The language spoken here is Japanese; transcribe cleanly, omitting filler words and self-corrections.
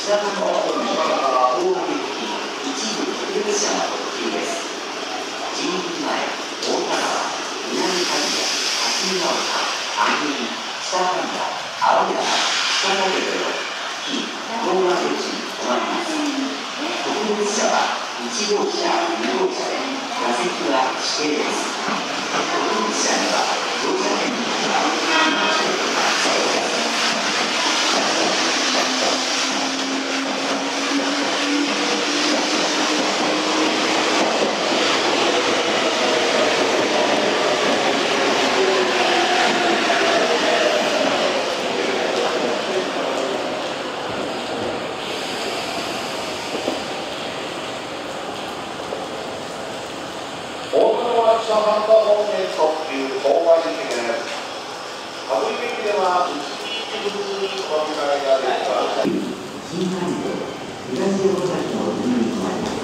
下の方に大雪、一部特別車の特急です。神宮前、大田川、南神谷、霞ヶ丘、安曇野、北神田、青山、北影寺、非大和口に止まります。特別車は1号車、2号車で、座席は指定です。特別車には乗車券があります。 北半島方面特急東和行きです。羽振駅では一時不通にお迎えができます。 新幹線東大崎の海に止まります。